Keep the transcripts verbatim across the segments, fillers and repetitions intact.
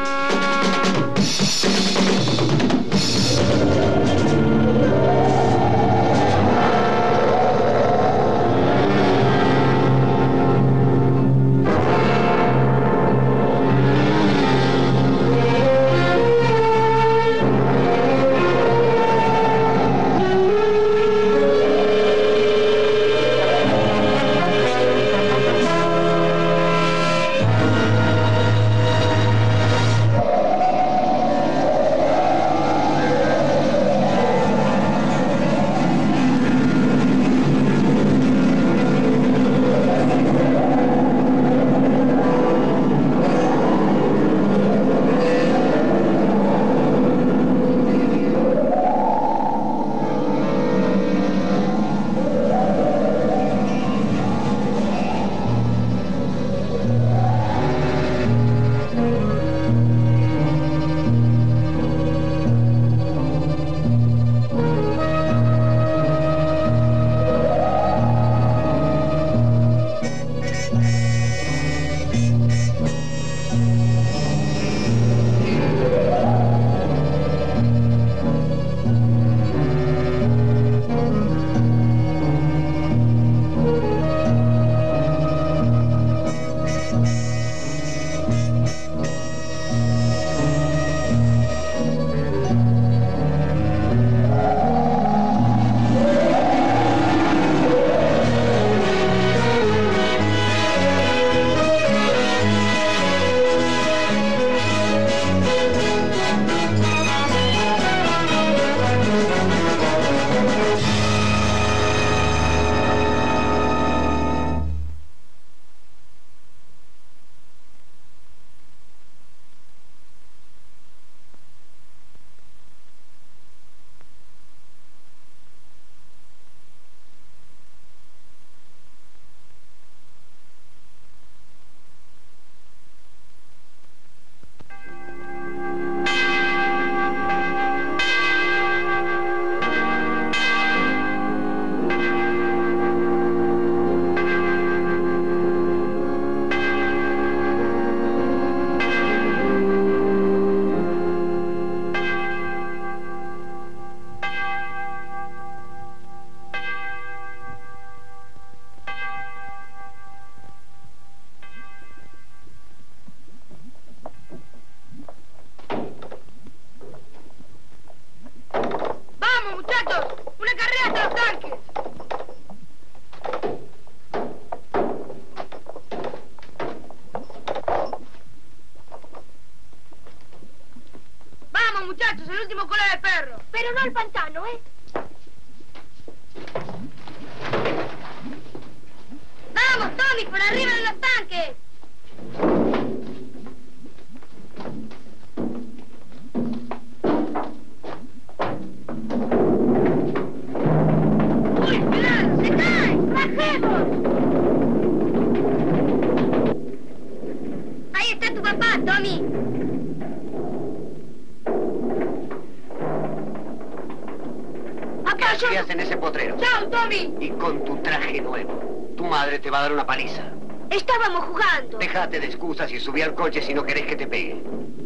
muchachos, el último cola de perro. Pero no al pantano, ¿eh? ¡Vamos, Tommy, por arriba de los tanques! ¡Uy, cuidado! ¡Se cae! ¡Bajemos! Ahí está tu papá, Tommy. ¿Qué hacías en ese potrero? ¡Chao, Tommy! Y con tu traje nuevo. Tu madre te va a dar una paliza. Estábamos jugando. Déjate de excusas y subí al coche si no querés que te pegue.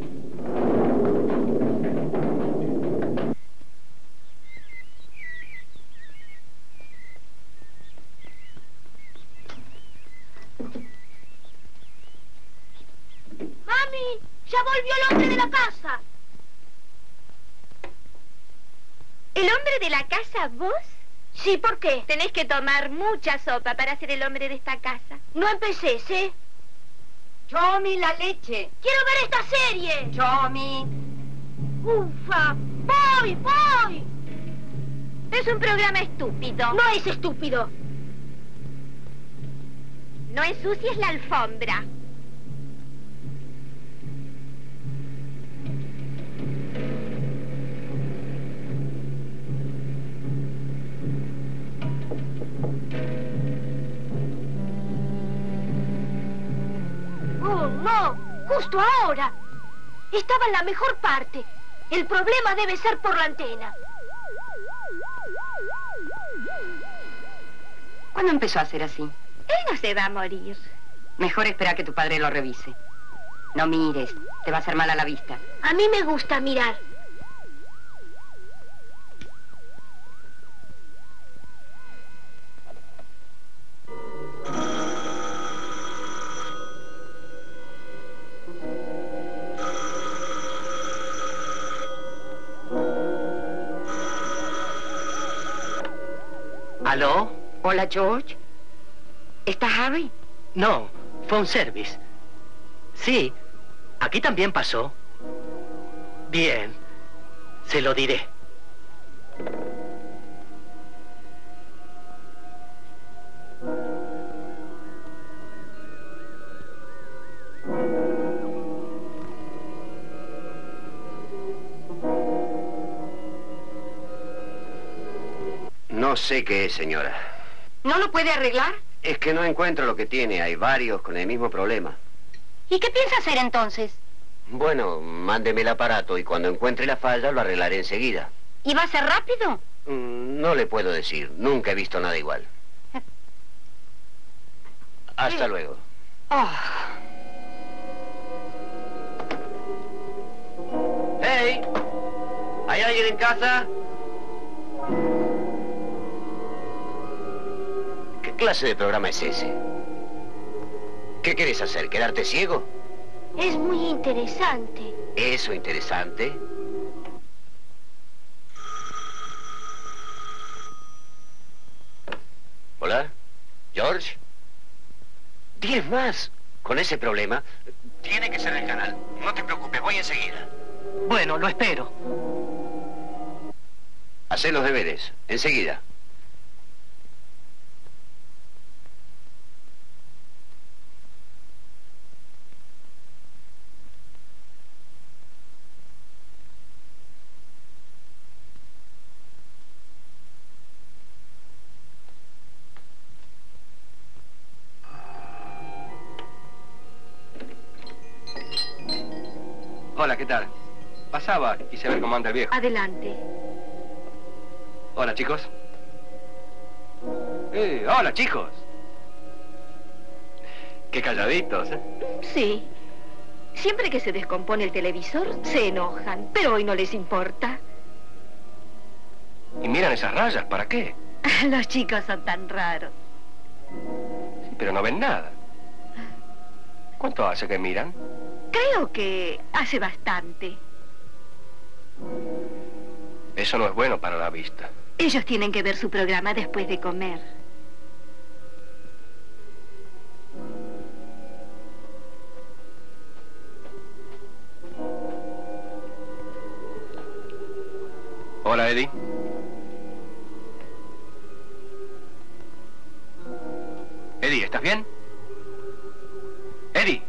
¡Mami! ¡Ya volvió el hombre de la casa! ¿El hombre de la casa, vos? Sí, ¿por qué? Tenés que tomar mucha sopa para ser el hombre de esta casa. No empecés, ¿eh? Tommy, la leche. ¡Quiero ver esta serie! Tommy. ¡Ufa! ¡Voy, voy! Es un programa estúpido. No es estúpido. No ensucies la alfombra. ¡Oh, no! ¡Justo ahora! Estaba en la mejor parte. El problema debe ser por la antena. ¿Cuándo empezó a ser así? Él no se va a morir. Mejor esperar que tu padre lo revise. No mires, te va a hacer mal a la vista. A mí me gusta mirar. ¿Aló? Hola, George. ¿Está Harry? No, fue un service. Sí, aquí también pasó. Bien, se lo diré. No sé qué es, señora. ¿No lo puede arreglar? Es que no encuentro lo que tiene. Hay varios con el mismo problema. ¿Y qué piensa hacer entonces? Bueno, mándeme el aparato y cuando encuentre la falla lo arreglaré enseguida. ¿Y va a ser rápido? Mm, No le puedo decir. Nunca he visto nada igual. Hasta luego. Oh, ¡Hey! ¿Hay alguien en casa? ¿Qué clase de programa es ese? ¿Qué quieres hacer? ¿Quedarte ciego? Es muy interesante. ¿Eso interesante? ¿Hola? ¿George? ¿Diez más? ¿Con ese problema? Tiene que ser el canal. No te preocupes, voy enseguida. Bueno, lo espero. Hacé los deberes. Enseguida. Hola, ¿qué tal? Pasaba, quise ver cómo anda el viejo. Adelante. Hola, chicos. Eh, hola, chicos. Qué calladitos, ¿eh? Sí. Siempre que se descompone el televisor, se enojan, pero hoy no les importa. Y miran esas rayas, ¿para qué? Los chicos son tan raros. Sí, pero no ven nada. ¿Cuánto hace que miran? Creo que hace bastante. Eso no es bueno para la vista. Ellos tienen que ver su programa después de comer. Hola, Eddie. Eddie, ¿estás bien? Eddie.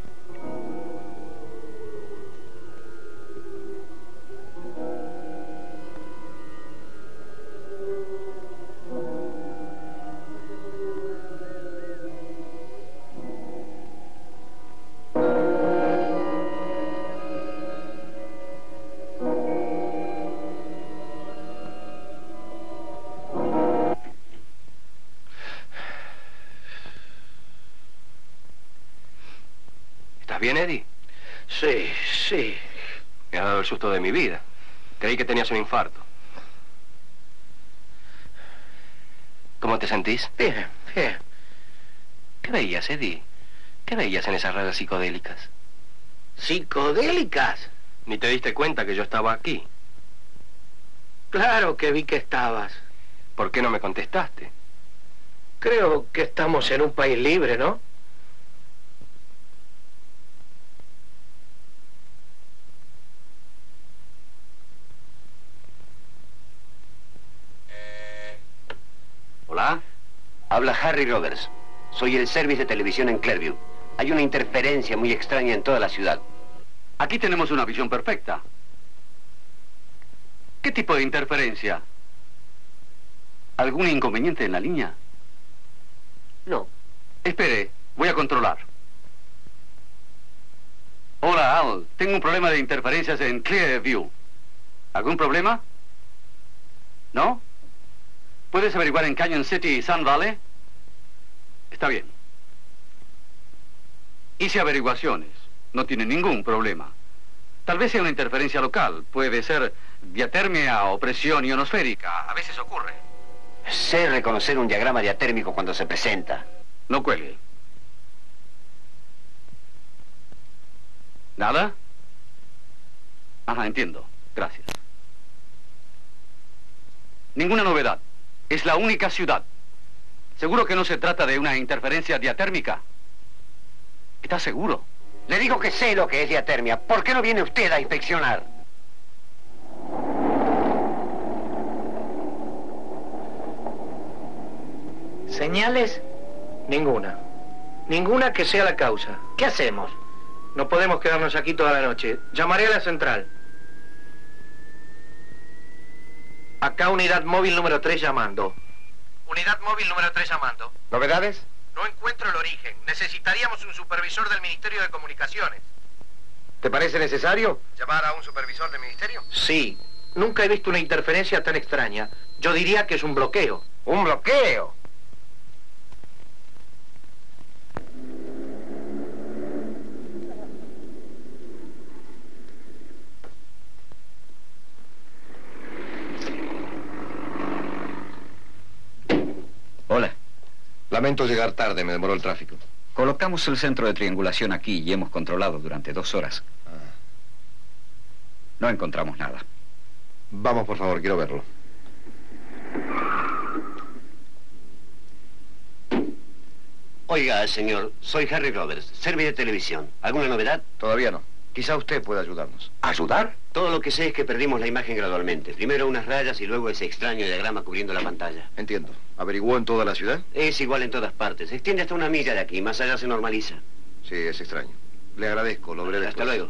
¿Estás bien, Eddie? Sí, sí. Me ha dado el susto de mi vida. Creí que tenías un infarto. ¿Cómo te sentís? Bien, bien. ¿Qué veías, Eddie? ¿Qué veías en esas rayas psicodélicas? ¿Psicodélicas? Ni te diste cuenta que yo estaba aquí. Claro que vi que estabas. ¿Por qué no me contestaste? Creo que estamos en un país libre, ¿no? ¿Hola? Habla Harry Roberts. Soy el service de televisión en Clearview. Hay una interferencia muy extraña en toda la ciudad. Aquí tenemos una visión perfecta. ¿Qué tipo de interferencia? ¿Algún inconveniente en la línea? No. Espere, voy a controlar. Hola, Al. Tengo un problema de interferencias en Clearview. ¿Algún problema? ¿No? ¿Puedes averiguar en Canyon City y Sun Valley? Está bien. Hice averiguaciones. no tiene ningún problema. Tal vez sea una interferencia local. Puede ser diatermia o presión ionosférica. A veces ocurre. Sé reconocer un diagrama diatérmico cuando se presenta. No cuelgue. ¿Nada? Ajá, entiendo. Gracias. Ninguna novedad. Es la única ciudad. ¿Seguro que no se trata de una interferencia diatérmica? ¿Está seguro? Le digo que sé lo que es diatermia. ¿Por qué no viene usted a inspeccionar? ¿Señales? Ninguna. Ninguna que sea la causa. ¿Qué hacemos? No podemos quedarnos aquí toda la noche. Llamaré a la central. Acá unidad móvil número tres llamando. Unidad móvil número tres llamando. ¿Novedades? No encuentro el origen. Necesitaríamos un supervisor del Ministerio de Comunicaciones. ¿Te parece necesario? ¿Llamar a un supervisor del ministerio? Sí. Nunca he visto una interferencia tan extraña. Yo diría que es un bloqueo. ¿Un bloqueo? Hola. Lamento llegar tarde, me demoró el tráfico. Colocamos el centro de triangulación aquí y hemos controlado durante dos horas. Ah. No encontramos nada. Vamos, por favor, quiero verlo. Oiga, señor, soy Harry Roberts, servicio de televisión. ¿Alguna novedad? Todavía no. Quizá usted pueda ayudarnos. ¿Ayudar? Todo lo que sé es que perdimos la imagen gradualmente. Primero unas rayas y luego ese extraño diagrama cubriendo la pantalla. Entiendo. ¿Averiguó en toda la ciudad? Es igual en todas partes. Se extiende hasta una milla de aquí. Más allá se normaliza. Sí, es extraño. Le agradezco, lo veré Hasta después. luego.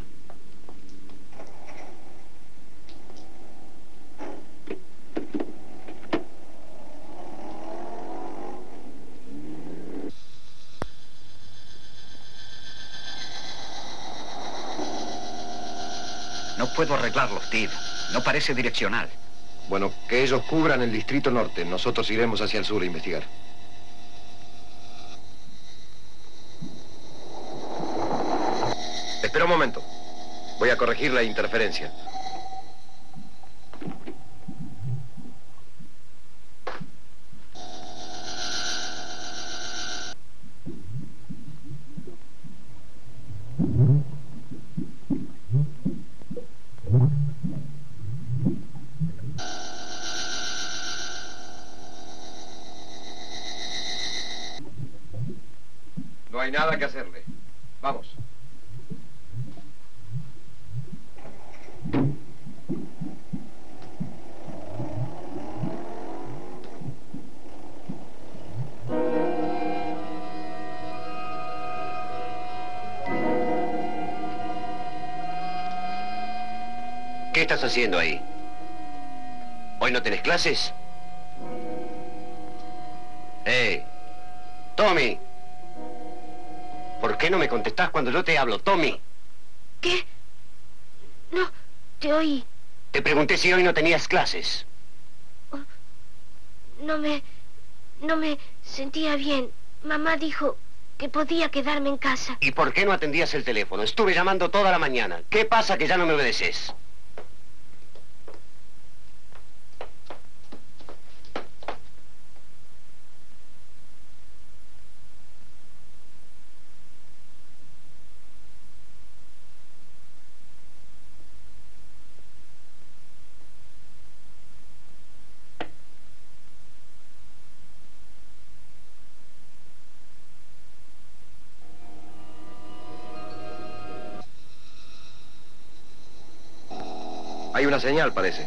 No puedo arreglarlo, Steve. No parece direccional. Bueno, que ellos cubran el distrito norte. Nosotros iremos hacia el sur a investigar. Espera un momento. Voy a corregir la interferencia. No hay nada que hacerle. Vamos. ¿Qué estás haciendo ahí? ¿Hoy no tenés clases? ¡Hey! ¡Tommy! ¿Por qué no me contestás cuando yo te hablo, Tommy? ¿Qué? No, te oí. Te pregunté si hoy no tenías clases. No me... no me sentía bien. Mamá dijo que podía quedarme en casa. ¿Y por qué no atendías el teléfono? Estuve llamando toda la mañana. ¿Qué pasa que ya no me obedeces? Hay una señal, parece.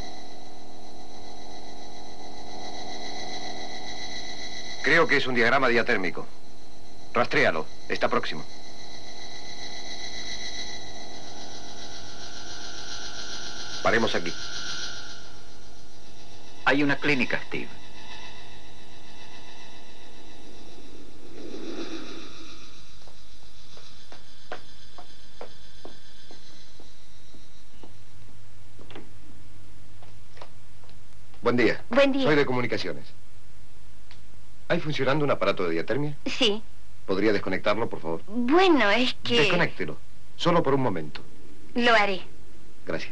Creo que es un diagrama diatérmico. Rastréalo. Está próximo. Paremos aquí. Hay una clínica, Steve. Buen día. Buen día. Soy de comunicaciones. ¿Hay funcionando un aparato de diatermia? Sí. ¿Podría desconectarlo, por favor? Bueno, es que... Desconéctelo. Solo por un momento. Lo haré. Gracias.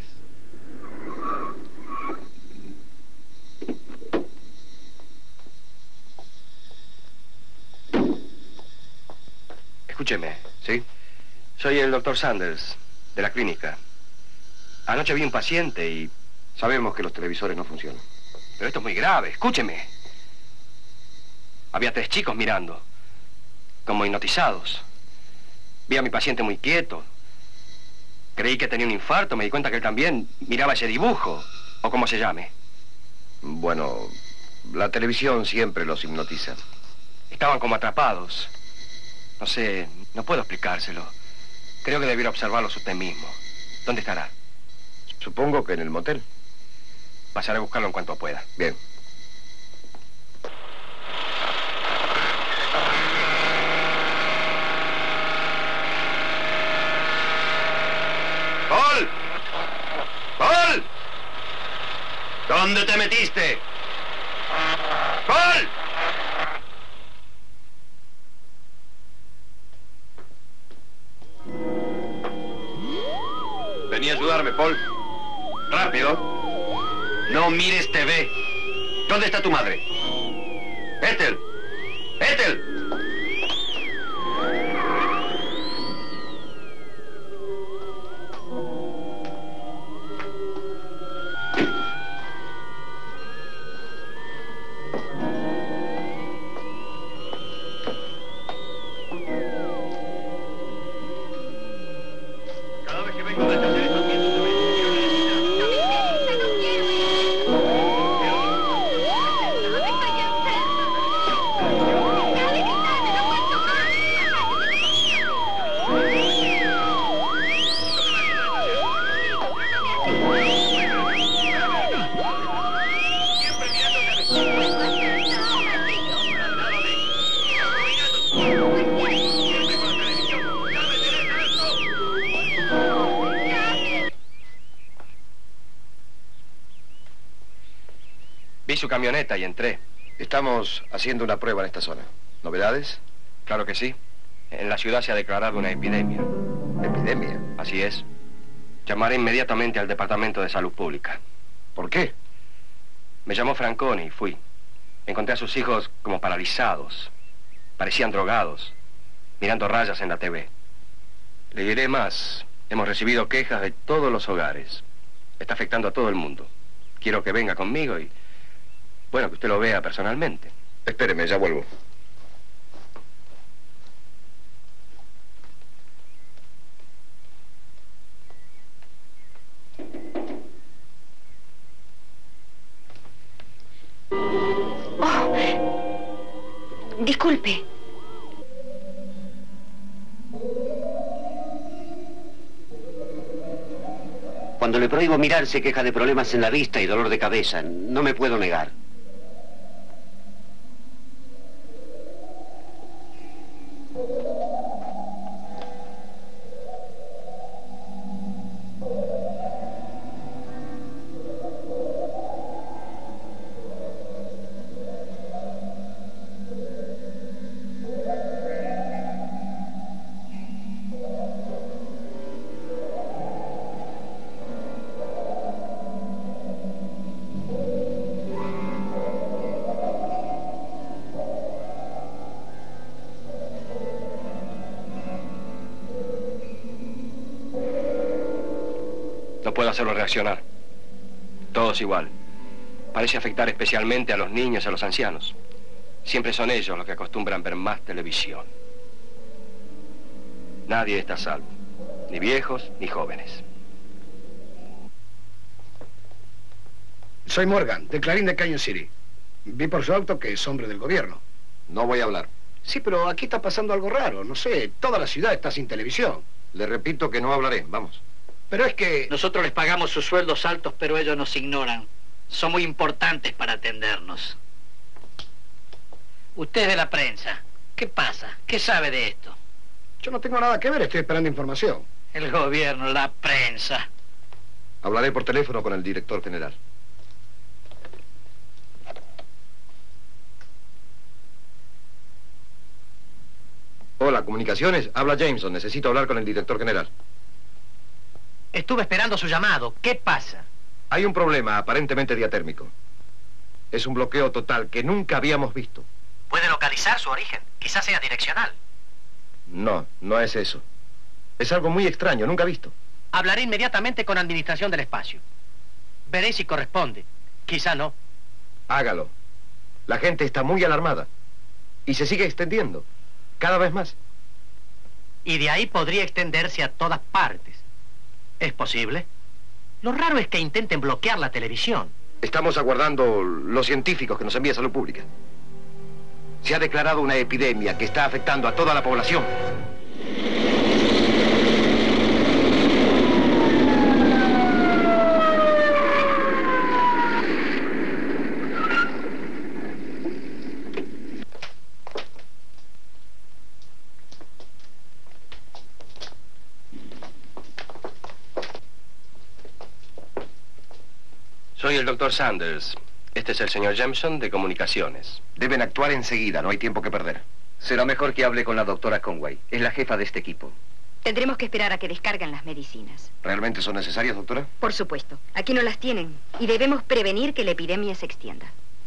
Escúcheme. ¿Sí? Soy el doctor Sanders, de la clínica. Anoche vi un paciente y... Sabemos que los televisores no funcionan. Pero esto es muy grave, escúcheme. Había tres chicos mirando, como hipnotizados. Vi a mi paciente muy quieto. Creí que tenía un infarto, me di cuenta que él también miraba ese dibujo, o como se llame. Bueno, la televisión siempre los hipnotiza. Estaban como atrapados. No sé, no puedo explicárselo. Creo que debiera observarlos usted mismo. ¿Dónde estará? Supongo que en el motel. Pasaré a buscarlo en cuanto pueda. Bien. ¡Paul! ¡Paul! ¿Dónde te metiste? ¡Paul! Vení a ayudarme, Paul. Rápido. No mires T V. ¿Dónde está tu madre? Ethel. Ethel. Cada vez que vengo a hacer estos mientos de Vi su camioneta y entré. Estamos haciendo una prueba en esta zona. ¿Novedades? Claro que sí. En la ciudad se ha declarado una epidemia. ¿Epidemia? Así es. Llamaré inmediatamente al Departamento de Salud Pública. ¿Por qué? Me llamó Franconi y fui. Encontré a sus hijos como paralizados. Parecían drogados, mirando rayas en la T V. Le diré más. Hemos recibido quejas de todos los hogares. Está afectando a todo el mundo. Quiero que venga conmigo y... bueno, que usted lo vea personalmente. Espéreme, ya vuelvo. Oh, disculpe. Cuando le prohíbo mirar se queja de problemas en la vista y dolor de cabeza. No me puedo negar. No puedo hacerlo reaccionar. Todos igual. Parece afectar especialmente a los niños y a los ancianos. Siempre son ellos los que acostumbran ver más televisión. Nadie está a salvo. Ni viejos ni jóvenes. Soy Morgan, de Clarín de Canyon City. Vi por su auto que es hombre del gobierno. No voy a hablar. Sí, pero aquí está pasando algo raro. No sé, toda la ciudad está sin televisión. Le repito que no hablaré. Vamos. Pero es que... Nosotros les pagamos sus sueldos altos, pero ellos nos ignoran. Son muy importantes para atendernos. Usted es de la prensa. ¿Qué pasa? ¿Qué sabe de esto? Yo no tengo nada que ver, estoy esperando información. El gobierno, la prensa. Hablaré por teléfono con el director general. Hola, comunicaciones. Habla Jameson. Necesito hablar con el director general. Estuve esperando su llamado. ¿Qué pasa? Hay un problema aparentemente diatérmico. Es un bloqueo total que nunca habíamos visto. ¿Puede localizar su origen? Quizás sea direccional. No, no es eso. Es algo muy extraño, nunca visto. Hablaré inmediatamente con Administración del Espacio. Veré si corresponde. Quizá no. Hágalo. La gente está muy alarmada. Y se sigue extendiendo. Cada vez más. Y de ahí podría extenderse a todas partes. ¿Es posible? Lo raro es que intenten bloquear la televisión. Estamos aguardando los científicos que nos envíe Salud Pública. Se ha declarado una epidemia que está afectando a toda la población. Soy el doctor Sanders. Este es el señor Jameson de Comunicaciones. Deben actuar enseguida, no hay tiempo que perder. Será mejor que hable con la doctora Conway. Es la jefa de este equipo. Tendremos que esperar a que descarguen las medicinas. ¿Realmente son necesarias, doctora? Por supuesto. Aquí no las tienen. Y debemos prevenir que la epidemia se extienda.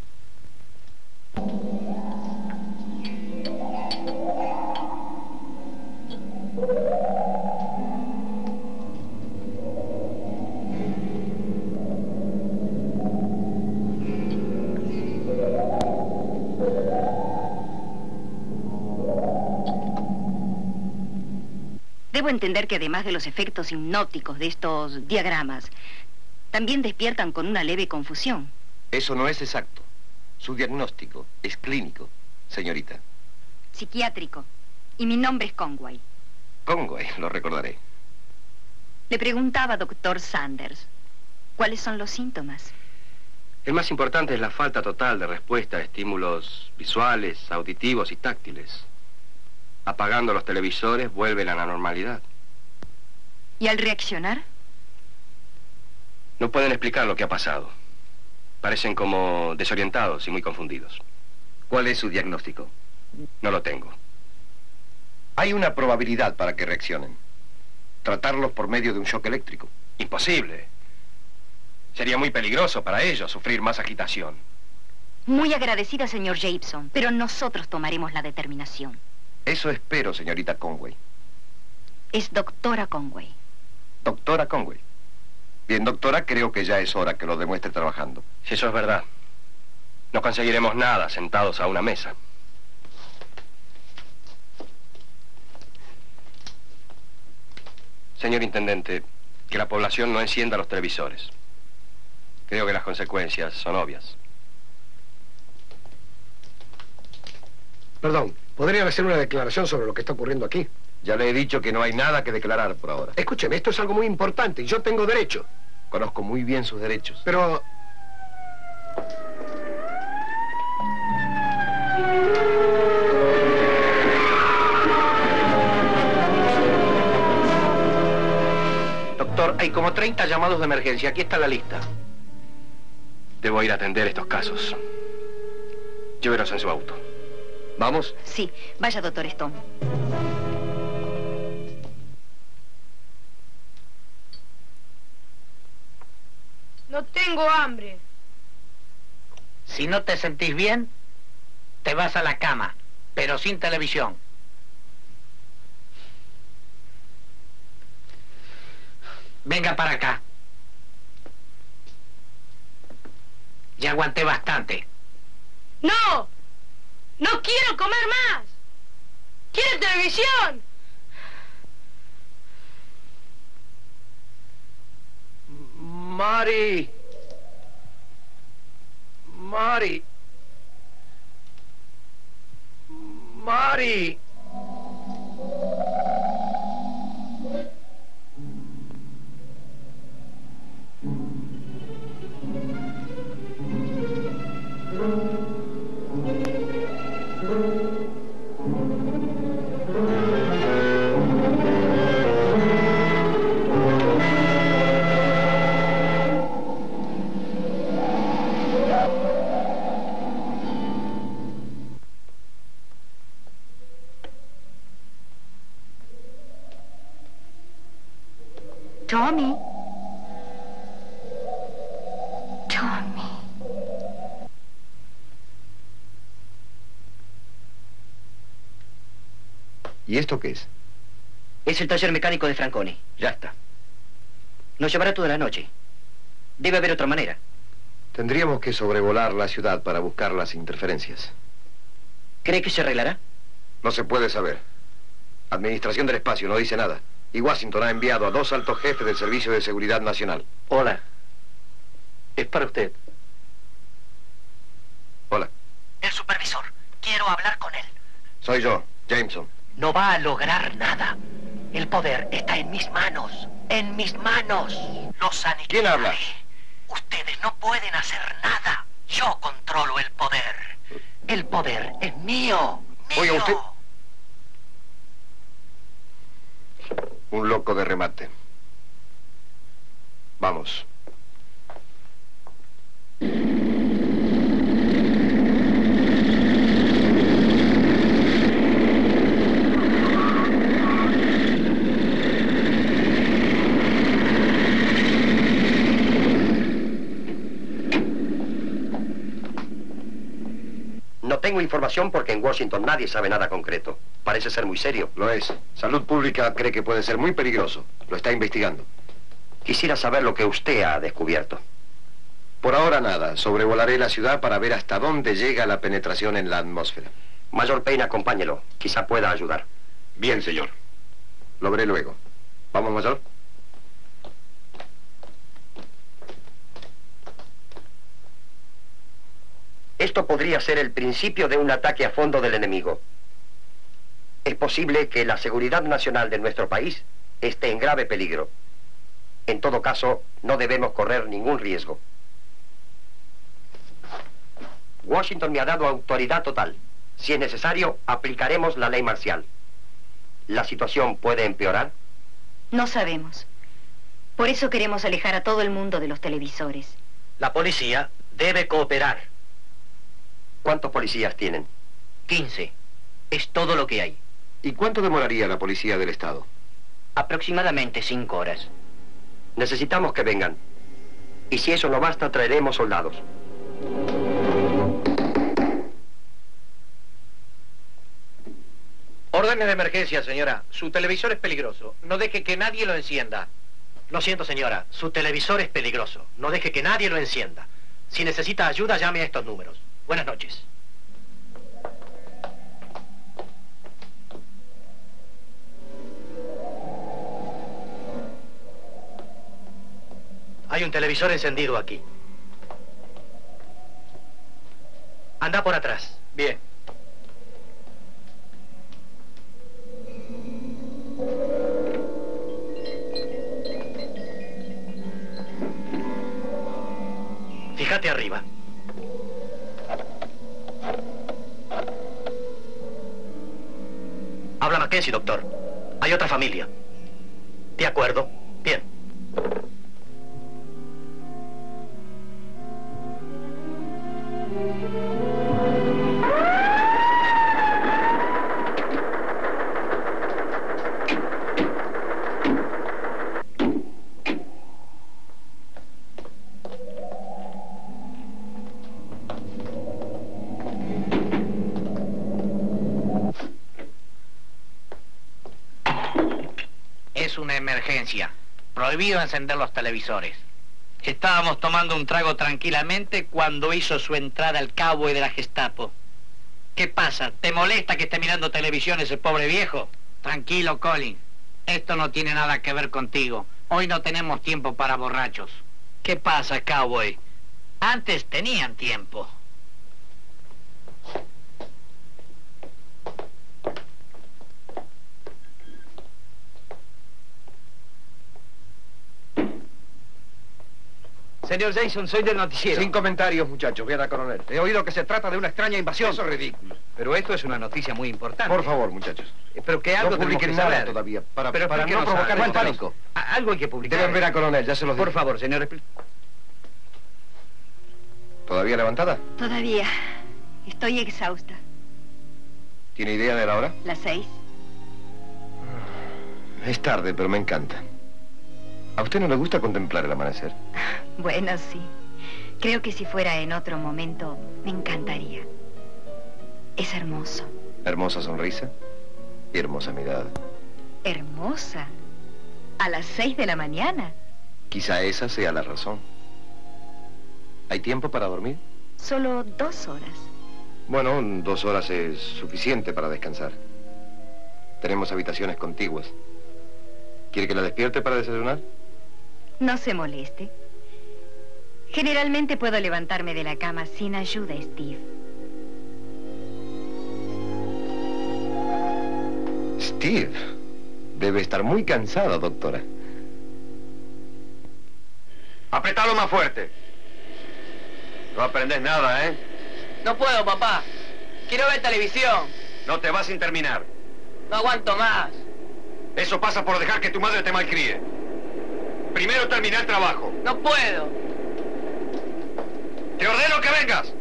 Debo entender que además de los efectos hipnóticos de estos diagramas, también despiertan con una leve confusión. Eso no es exacto. Su diagnóstico es clínico, señorita. Psiquiátrico. Y mi nombre es Conway. Conway, lo recordaré. Le preguntaba, doctor Sanders, ¿cuáles son los síntomas? El más importante es la falta total de respuesta a estímulos visuales, auditivos y táctiles. Apagando los televisores vuelven a la normalidad. ¿Y al reaccionar? No pueden explicar lo que ha pasado. Parecen como desorientados y muy confundidos. ¿Cuál es su diagnóstico? No lo tengo. Hay una probabilidad para que reaccionen. Tratarlos por medio de un shock eléctrico. Imposible. Sería muy peligroso para ellos sufrir más agitación. Muy agradecida, señor Jameson, pero nosotros tomaremos la determinación. Eso espero, señorita Conway. Es doctora Conway. Doctora Conway. Bien, doctora, creo que ya es hora que lo demuestre trabajando. Si eso es verdad, no conseguiremos nada sentados a una mesa. Señor Intendente, que la población no encienda los televisores. Creo que las consecuencias son obvias. Perdón, ¿podrían hacer una declaración sobre lo que está ocurriendo aquí? Ya le he dicho que no hay nada que declarar por ahora. Escúcheme, esto es algo muy importante y yo tengo derecho. Conozco muy bien sus derechos. Pero... Doctor, hay como treinta llamados de emergencia. Aquí está la lista. Debo ir a atender estos casos. Llévelos en su auto. ¿Vamos? Sí, vaya, doctor Stone. No tengo hambre. Si no te sentís bien, te vas a la cama, pero sin televisión. Venga para acá. Ya aguanté bastante. ¡No! ¡No quiero comer más! ¡Quiero televisión! Mari. Mari. Mari. Tommy. Tommy. ¿Y esto qué es? Es el taller mecánico de Franconi. Ya está. Nos llevará toda la noche. Debe haber otra manera. Tendríamos que sobrevolar la ciudad para buscar las interferencias. ¿Cree que se arreglará? No se puede saber. Administración del Espacio no dice nada. Y Washington ha enviado a dos altos jefes del Servicio de Seguridad Nacional. Hola. Es para usted. Hola. El supervisor. Quiero hablar con él. Soy yo, Jameson. No va a lograr nada. El poder está en mis manos. En mis manos. Los aniquilaré. ¿Quién habla? Ustedes no pueden hacer nada. Yo controlo el poder. El poder es mío. Mío. Oiga, usted... Un loco de remate. Vamos. No tengo información porque en Washington nadie sabe nada concreto. Parece ser muy serio. Lo es. Salud Pública cree que puede ser muy peligroso. Lo está investigando. Quisiera saber lo que usted ha descubierto. Por ahora nada. Sobrevolaré la ciudad para ver hasta dónde llega la penetración en la atmósfera. Mayor Payne, acompáñelo. Quizá pueda ayudar. Bien, señor. Lo veré luego. ¿Vamos, Mayor? Esto podría ser el principio de un ataque a fondo del enemigo. Es posible que la seguridad nacional de nuestro país esté en grave peligro. En todo caso, no debemos correr ningún riesgo. Washington me ha dado autoridad total. Si es necesario, aplicaremos la ley marcial. ¿La situación puede empeorar? No sabemos. Por eso queremos alejar a todo el mundo de los televisores. La policía debe cooperar. ¿Cuántos policías tienen? quince. Es todo lo que hay. ¿Y cuánto demoraría la policía del Estado? Aproximadamente cinco horas. Necesitamos que vengan. Y si eso no basta, traeremos soldados. Órdenes de emergencia, señora. Su televisor es peligroso. No deje que nadie lo encienda. Lo siento, señora. Su televisor es peligroso. No deje que nadie lo encienda. Si necesita ayuda, llame a estos números. Buenas noches. Hay un televisor encendido aquí. Anda por atrás. Bien. Fíjate arriba. Habla Mackenzie, doctor. Hay otra familia. De acuerdo. Bien. Es una emergencia. Prohibido encender los televisores. Estábamos tomando un trago tranquilamente cuando hizo su entrada el cowboy de la Gestapo. ¿Qué pasa? ¿Te molesta que esté mirando televisión ese pobre viejo? Tranquilo, Colin. Esto no tiene nada que ver contigo. Hoy no tenemos tiempo para borrachos. ¿Qué pasa, cowboy? Antes tenían tiempo. Señor Jason, soy del noticiero. Sin comentarios, muchachos. Vean al coronel. He oído que se trata de una extraña invasión. Eso es ridículo. Pero esto es una noticia muy importante. Por favor, muchachos. Eh, Pero que algo no tenemos publiquen que nada saber. todavía. Para, Pero para no explíquenos provocar algo. el pánico. A- Algo hay que publicar. Deben ver al coronel, ya se los digo. Por favor, señor. expli- ¿Todavía levantada? Todavía. Estoy exhausta. ¿Tiene idea de la hora? Las seis. Es tarde, pero me encanta. ¿A usted no le gusta contemplar el amanecer? Bueno, sí. Creo que si fuera en otro momento, me encantaría. Es hermoso. Hermosa sonrisa y hermosa mirada. ¿Hermosa? ¿A las seis de la mañana? Quizá esa sea la razón. ¿Hay tiempo para dormir? Solo dos horas. Bueno, dos horas es suficiente para descansar. Tenemos habitaciones contiguas. ¿Quiere que la despierte para desayunar? No se moleste. Generalmente puedo levantarme de la cama sin ayuda, Steve. Steve, debe estar muy cansada, doctora. Apretalo más fuerte. No aprendes nada, ¿eh? No puedo, papá. Quiero ver televisión. No te vas sin terminar. No aguanto más. Eso pasa por dejar que tu madre te malcríe. Primero termina el trabajo. No puedo. Te ordeno que vengas.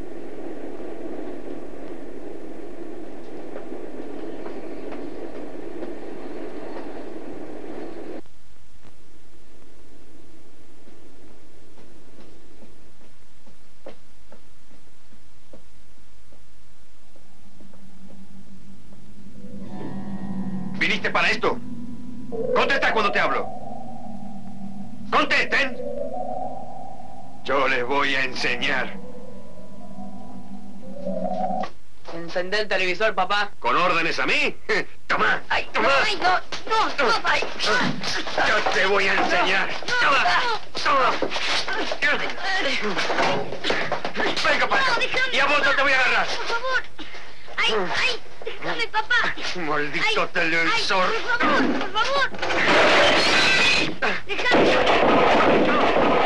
¿Viniste para esto? Contesta cuando te hablo. ¡Contesten! Yo les voy a enseñar. Encender el televisor, papá. ¿Con órdenes a mí? ¡Toma! Ay, ¡Toma! ay, no, no, no, ay. Yo te voy a enseñar. ¡Toma! ¡Toma! Venga para acá. Y a vos no te voy a agarrar. Por favor. Ay, ay, déjame, papá. Maldito Ay, televisor. Ay, por favor, por favor. Déjame.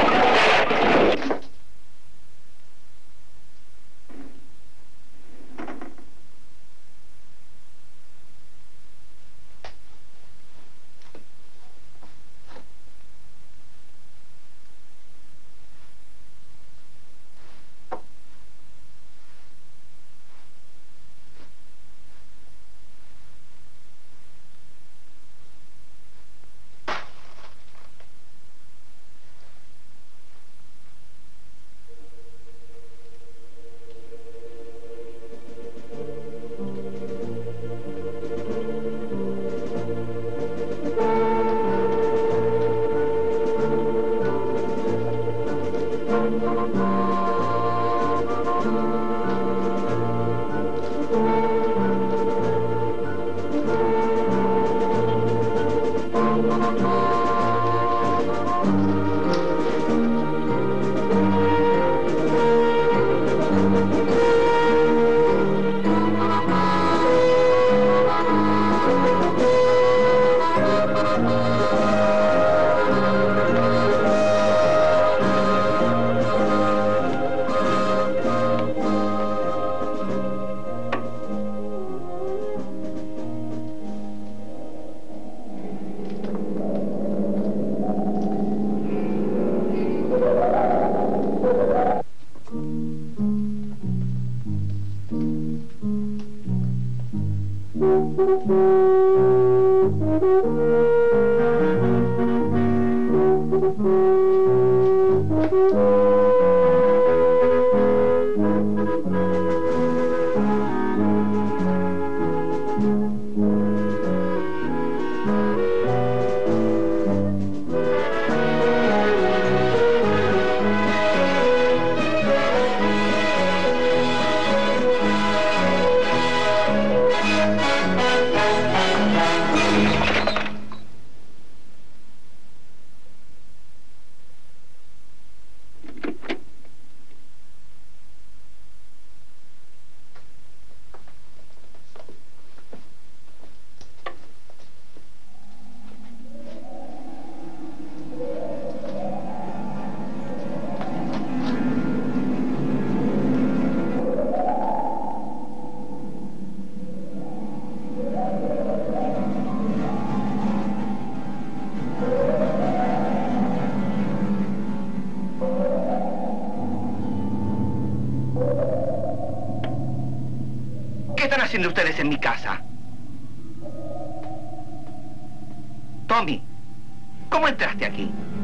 ¿Qué están haciendo ustedes en mi casa? Tommy, ¿cómo entraste aquí?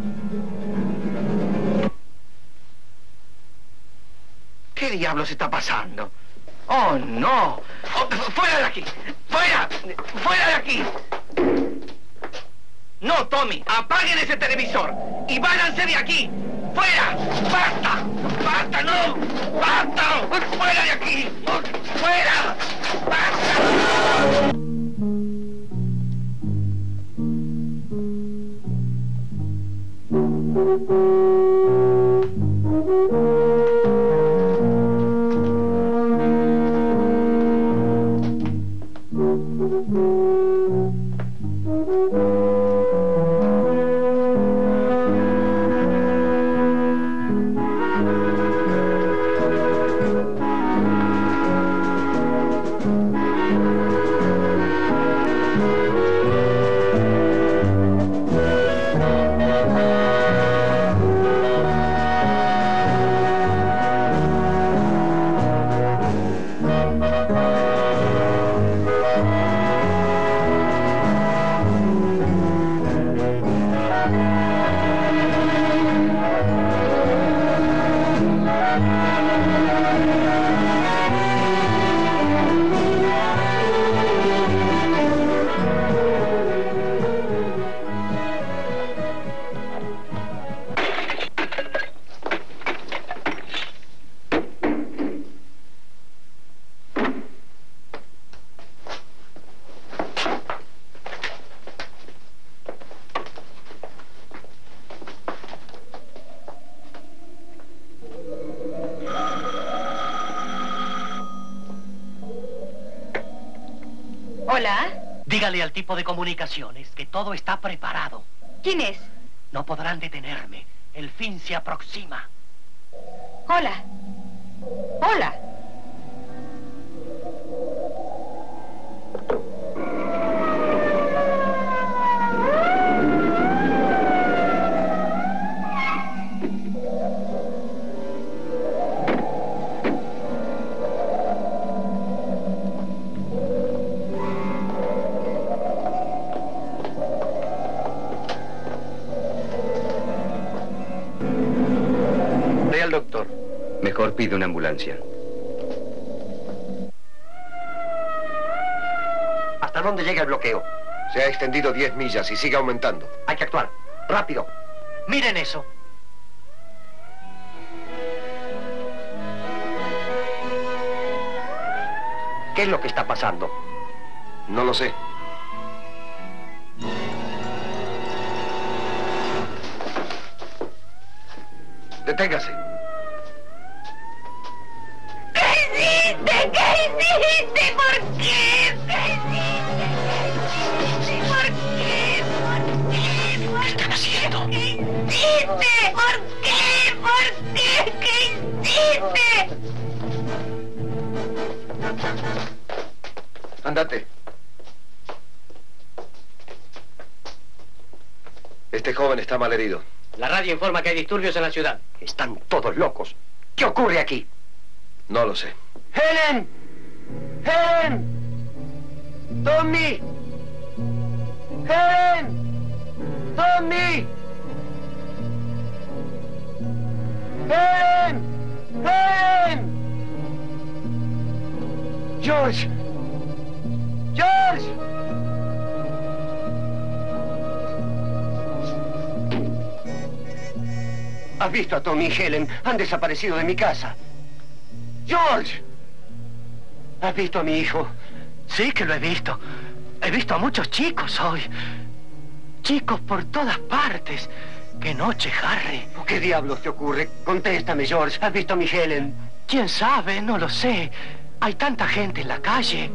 ¿Qué diablos está pasando? ¡Oh, no! Oh, ¡fuera de aquí! ¡Fuera! ¡Fuera de aquí! No, Tommy, apaguen ese televisor y váyanse de aquí. ¡Fuera! ¡Basta! ¡Basta, no! ¡Basta! ¡Fuera de aquí! ¡Fuera! ¡Basta! Hola. Dígale al tipo de comunicaciones que todo está preparado. ¿Quién es? No podrán detenerme. El fin se aproxima. Hola. Hola. Ve al doctor. Mejor pide una ambulancia. ¿Hasta dónde llega el bloqueo? Se ha extendido diez millas y sigue aumentando. Hay que actuar. ¡Rápido! Miren eso. ¿Qué es lo que está pasando? No lo sé. Deténgase. ¿Qué hiciste? ¿Qué hiciste? ¿Por qué? ¿Qué hiciste? ¿Por qué? ¿Por qué? ¿Por qué? ¿Qué están haciendo? ¿Qué hiciste? ¿Por qué? ¿Por qué? ¿Qué hiciste? Andate. Este joven está malherido. La radio informa que hay disturbios en la ciudad. Están todos locos. ¿Qué ocurre aquí? No lo sé. ¡Helen! ¡Helen! ¡Tommy! ¡Helen! ¡Tommy! ¡Helen! ¡Helen! ¡George! ¡George! ¿Has visto a Tommy y Helen? Han desaparecido de mi casa. ¡George! ¿Has visto a mi hijo? Sí que lo he visto. He visto a muchos chicos hoy. Chicos por todas partes. ¡Qué noche, Harry! ¿Qué diablos te ocurre? Contéstame, George. ¿Has visto a mi Helen? ¿Quién sabe? No lo sé. Hay tanta gente en la calle.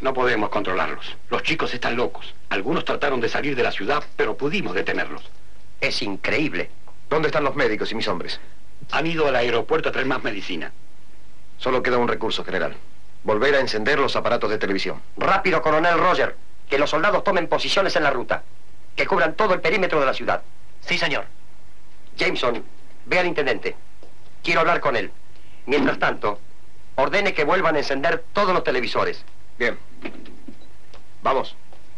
No podemos controlarlos. Los chicos están locos. Algunos trataron de salir de la ciudad, pero pudimos detenerlos. Es increíble. ¿Dónde están los médicos y mis hombres? Han ido al aeropuerto a traer más medicina. Solo queda un recurso, general. Volver a encender los aparatos de televisión. Rápido, coronel Roger. Que los soldados tomen posiciones en la ruta. Que cubran todo el perímetro de la ciudad. Sí, señor. Jameson, ve al intendente. Quiero hablar con él. Mientras tanto, ordene que vuelvan a encender todos los televisores. Bien. Vamos.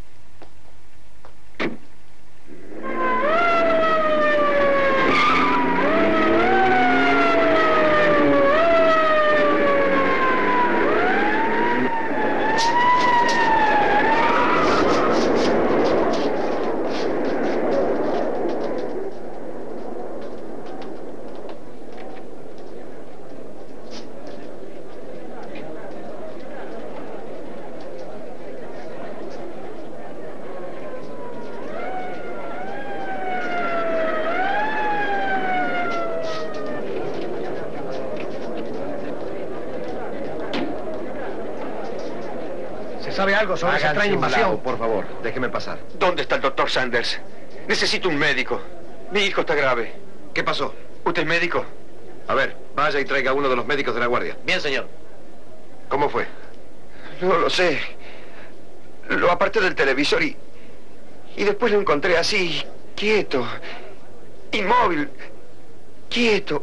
¿Sabe algo sobre esa extraña invasión? Por favor, déjeme pasar. ¿Dónde está el doctor Sanders? Necesito un médico. Mi hijo está grave. ¿Qué pasó? ¿Usted es médico? A ver, vaya y traiga a uno de los médicos de la guardia. Bien, señor. ¿Cómo fue? No lo sé. Lo aparté del televisor y... Y después lo encontré así, quieto, inmóvil, quieto.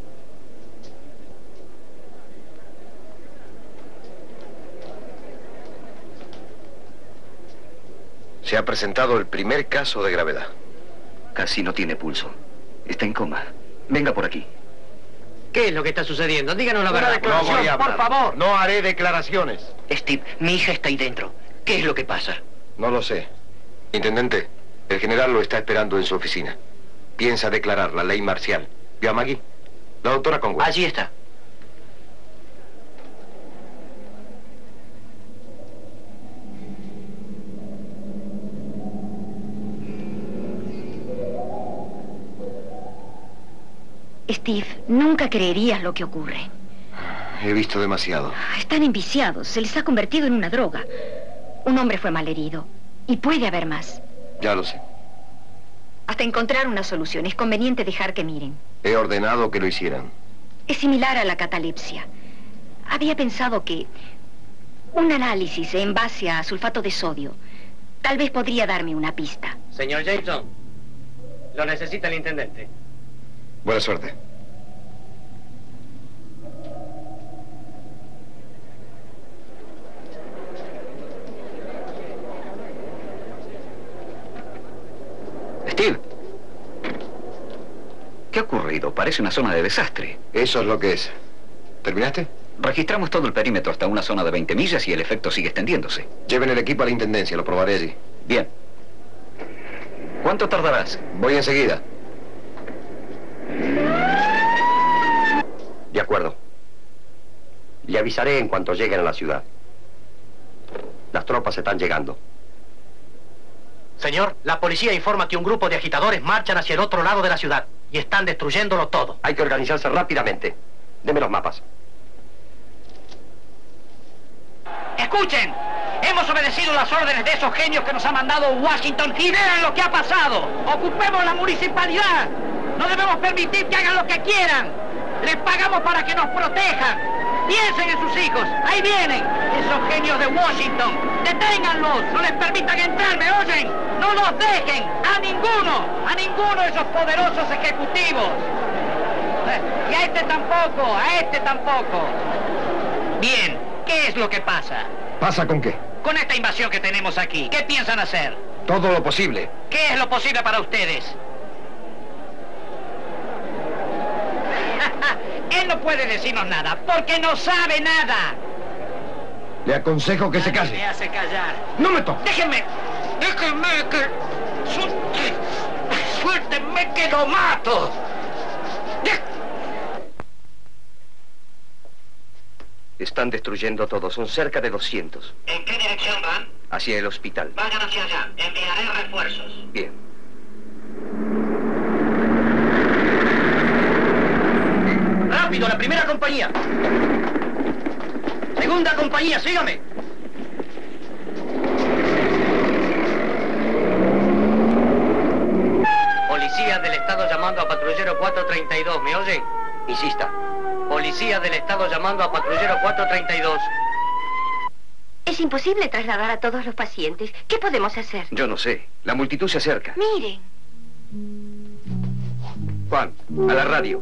Se ha presentado el primer caso de gravedad. Casi no tiene pulso. Está en coma. Venga por aquí. ¿Qué es lo que está sucediendo? Díganos la verdad. No voy a hablar. Por favor. No haré declaraciones. Steve, mi hija está ahí dentro. ¿Qué es lo que pasa? No lo sé. Intendente, el general lo está esperando en su oficina. Piensa declarar la ley marcial. ¿Vio a Maggie? La doctora Conway. Allí está. Steve, nunca creerías lo que ocurre. He visto demasiado. Están enviciados. Se les ha convertido en una droga. Un hombre fue malherido. Y puede haber más. Ya lo sé. Hasta encontrar una solución, es conveniente dejar que miren. He ordenado que lo hicieran. Es similar a la catalepsia. Había pensado que un análisis en base a sulfato de sodio tal vez podría darme una pista. Señor Jameson, lo necesita el intendente. Buena suerte. Steve. ¿Qué ha ocurrido? Parece una zona de desastre. Eso es lo que es. ¿Terminaste? Registramos todo el perímetro hasta una zona de veinte millas y el efecto sigue extendiéndose. Lleven el equipo a la intendencia, lo probaré allí. Bien. ¿Cuánto tardarás? Voy enseguida. De acuerdo. Le avisaré en cuanto lleguen a la ciudad. Las tropas están llegando. Señor, la policía informa que un grupo de agitadores marchan hacia el otro lado de la ciudad y están destruyéndolo todo. Hay que organizarse rápidamente. Deme los mapas. Escuchen, hemos obedecido las órdenes de esos genios que nos ha mandado Washington y vean lo que ha pasado. Ocupemos la municipalidad. No debemos permitir que hagan lo que quieran. Les pagamos para que nos protejan. Piensen en sus hijos. Ahí vienen esos genios de Washington. Deténganlos. No les permitan entrar, ¿me oyen? No los dejen. A ninguno. A ninguno de esos poderosos ejecutivos. Y a este tampoco. A este tampoco. Bien. ¿Qué es lo que pasa? ¿Pasa con qué? Con esta invasión que tenemos aquí. ¿Qué piensan hacer? Todo lo posible. ¿Qué es lo posible para ustedes? Él no puede decirnos nada, porque no sabe nada. Le aconsejo que Nadie se calle. me hace callar. ¡No me toque! Déjenme, déjenme que... Suéltenme que lo mato. Están destruyendo todo. Son cerca de doscientos. ¿En qué dirección van? Hacia el hospital. Vayan hacia allá. Enviaré refuerzos. Bien. ¡Rápido, la primera compañía! Segunda compañía, sígame. Policía del Estado llamando a patrullero cuatro treinta y dos, ¿me oyen? Insista. Policía del Estado llamando a patrullero cuatro treinta y dos. Es imposible trasladar a todos los pacientes. ¿Qué podemos hacer? Yo no sé. La multitud se acerca. Miren. Juan, a la radio.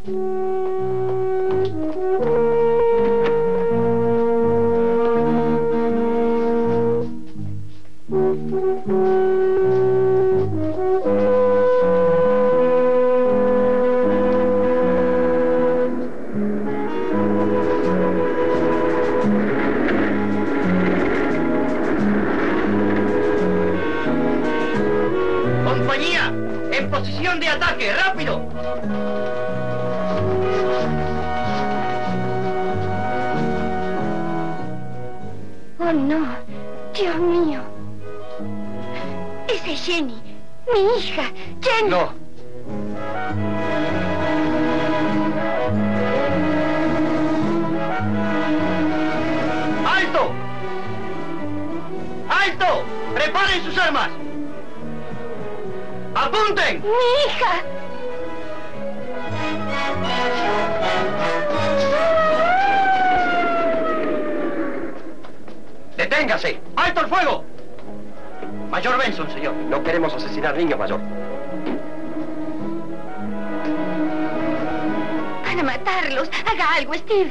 ¡Compañía! ¡En posición de ataque! ¡Rápido! Oh, no. Dios mío. Esa es Jenny. Mi hija. Jenny. No. ¡Alto! ¡Alto! ¡Preparen sus armas! ¡Apunten! Mi hija. ¡Deténgase! ¡Alto el fuego! Mayor Benson, señor. No queremos asesinar niños, mayor. Van a matarlos. Haga algo, Steve.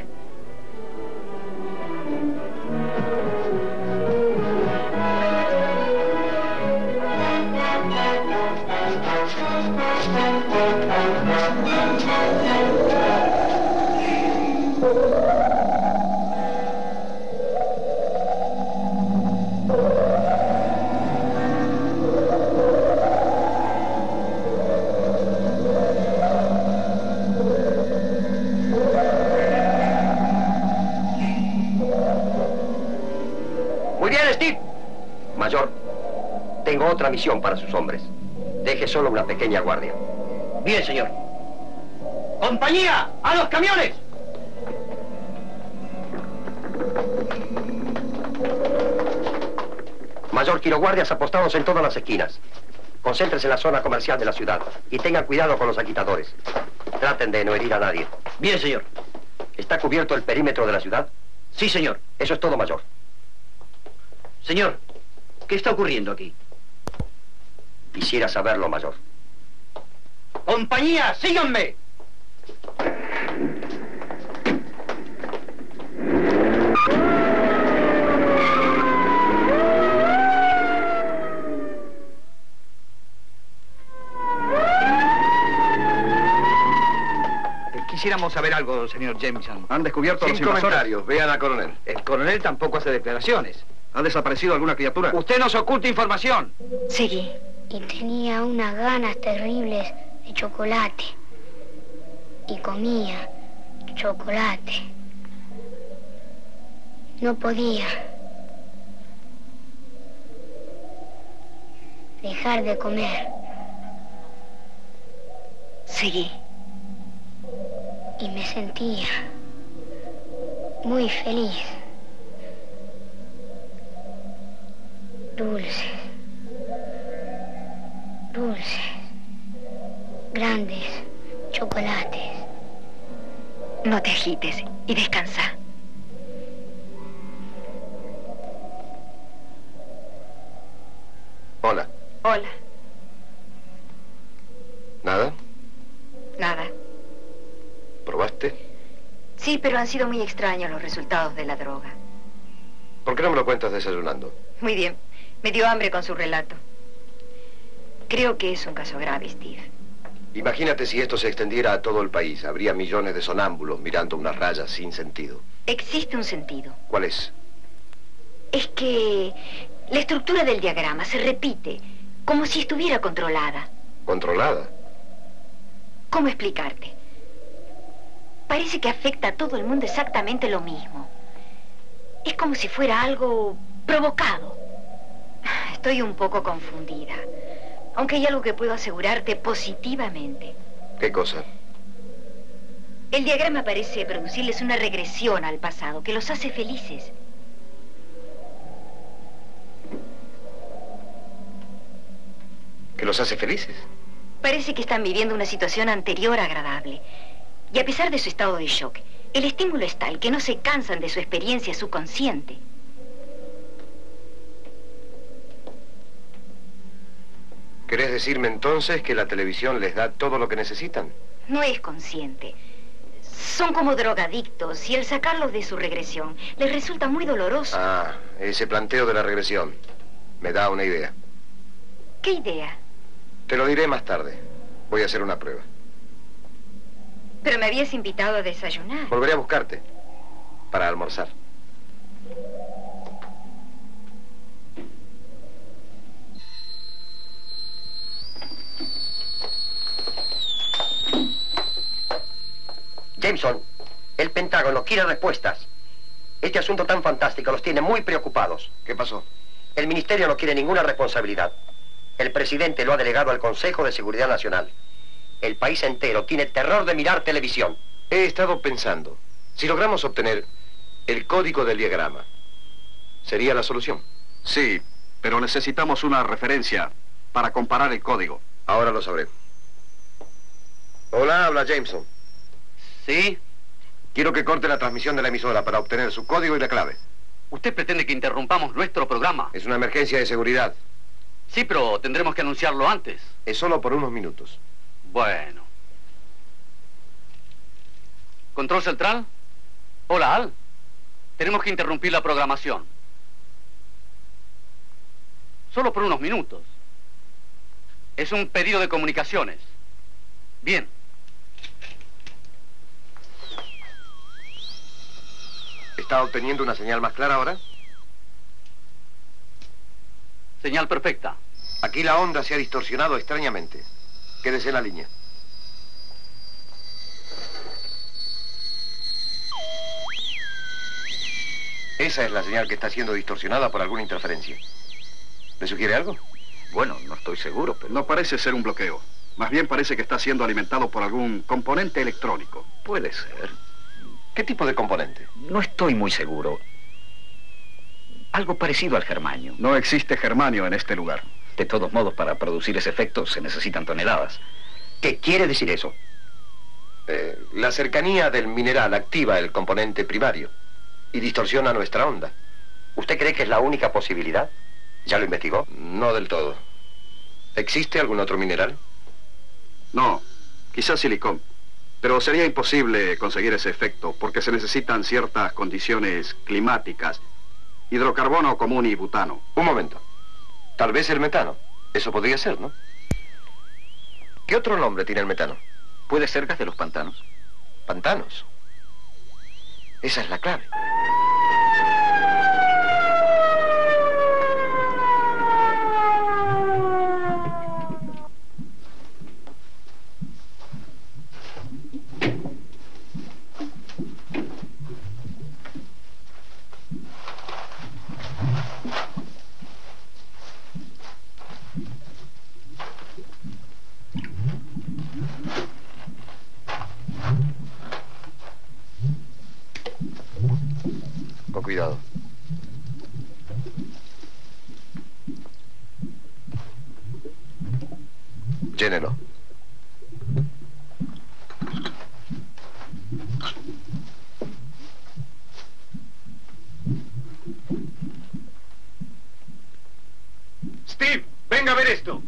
Muy bien, Steve. Mayor, tengo otra misión para sus hombres. Deje solo una pequeña guardia. Bien, señor. ¡Compañía! ¡A los camiones! Mayor, quiero guardias apostados en todas las esquinas. Concéntrense en la zona comercial de la ciudad y tengan cuidado con los agitadores. Traten de no herir a nadie. Bien, señor. ¿Está cubierto el perímetro de la ciudad? Sí, señor. Eso es todo, mayor. Señor, ¿qué está ocurriendo aquí? Quisiera saberlo, mayor. ¡Compañía, síganme! Quisiéramos saber algo, señor Jameson. Han descubierto a los Sin invasores. comentarios. Vean al coronel. El coronel tampoco hace declaraciones. ¿Ha desaparecido alguna criatura? Usted nos oculta información. Seguí. Y tenía unas ganas terribles de chocolate. Y comía chocolate. No podía dejar de comer. Seguí. Y me sentía muy feliz. Dulces, dulces, grandes chocolates. No te agites y descansa. Hola. Hola. ¿Nada? Nada. ¿Probaste? Sí, pero han sido muy extraños los resultados de la droga. ¿Por qué no me lo cuentas desayunando? Muy bien. Me dio hambre con su relato. Creo que es un caso grave, Steve. Imagínate si esto se extendiera a todo el país. Habría millones de sonámbulos mirando unas rayas sin sentido. Existe un sentido. ¿Cuál es? Es que la estructura del diagrama se repite, como si estuviera controlada. ¿Controlada? ¿Cómo explicarte? Parece que afecta a todo el mundo exactamente lo mismo. Es como si fuera algo provocado. Estoy un poco confundida. Aunque hay algo que puedo asegurarte positivamente. ¿Qué cosa? El diagrama parece producirles una regresión al pasado que los hace felices. ¿Que los hace felices? Parece que están viviendo una situación anterior agradable. Y a pesar de su estado de shock, el estímulo es tal que no se cansan de su experiencia subconsciente. ¿Querés decirme entonces que la televisión les da todo lo que necesitan? No es consciente. Son como drogadictos y el sacarlos de su regresión les resulta muy doloroso. Ah, ese planteo de la regresión me da una idea. ¿Qué idea? Te lo diré más tarde. Voy a hacer una prueba. Pero me habías invitado a desayunar. Volveré a buscarte para almorzar. Jameson, el Pentágono quiere respuestas. Este asunto tan fantástico los tiene muy preocupados. ¿Qué pasó? El ministerio no quiere ninguna responsabilidad. El presidente lo ha delegado al Consejo de Seguridad Nacional. El país entero tiene terror de mirar televisión. He estado pensando, si logramos obtener el código del diagrama, ¿sería la solución? Sí, pero necesitamos una referencia para comparar el código. Ahora lo sabré. Hola, habla Jameson. ¿Sí? Quiero que corte la transmisión de la emisora para obtener su código y la clave. ¿Usted pretende que interrumpamos nuestro programa? Es una emergencia de seguridad. Sí, pero tendremos que anunciarlo antes. Es solo por unos minutos. Bueno. ¿Control central? Hola, Al. Tenemos que interrumpir la programación. Solo por unos minutos. Es un pedido de comunicaciones. Bien. ¿Está obteniendo una señal más clara ahora? Señal perfecta. Aquí la onda se ha distorsionado extrañamente. Quédese en la línea. Esa es la señal que está siendo distorsionada por alguna interferencia. ¿Le sugiere algo? Bueno, no estoy seguro, pero... No parece ser un bloqueo. Más bien parece que está siendo alimentado por algún componente electrónico. Puede ser. ¿Qué tipo de componente? No estoy muy seguro. Algo parecido al germanio. No existe germanio en este lugar. De todos modos, para producir ese efecto se necesitan toneladas. ¿Qué quiere decir eso? Eh, la cercanía del mineral activa el componente primario y distorsiona nuestra onda. ¿Usted cree que es la única posibilidad? ¿Ya lo investigó? No del todo. ¿Existe algún otro mineral? No, quizás silicón. Pero sería imposible conseguir ese efecto porque se necesitan ciertas condiciones climáticas. Hidrocarbono común y butano. Un momento. Tal vez el metano. Eso podría ser, ¿no? ¿Qué otro nombre tiene el metano? ¿Puede ser gas de los pantanos? ¿Pantanos? Esa es la clave. Con cuidado. Llénelo. Steve, venga a ver esto.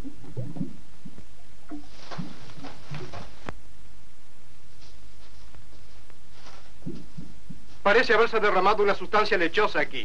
Parece haberse derramado una sustancia lechosa aquí.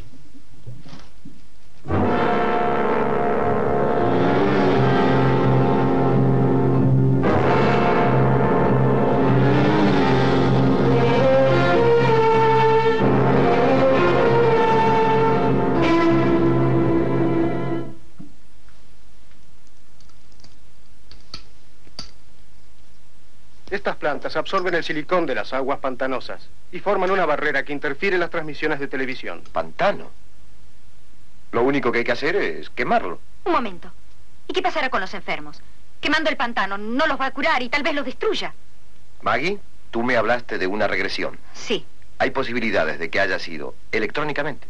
Estas plantas absorben el silicón de las aguas pantanosas y forman una barrera que interfiere en las transmisiones de televisión. ¿Pantano? Lo único que hay que hacer es quemarlo. Un momento. ¿Y qué pasará con los enfermos? Quemando el pantano no los va a curar y tal vez los destruya. Maggie, tú me hablaste de una regresión. Sí. Hay posibilidades de que haya sido electrónicamente.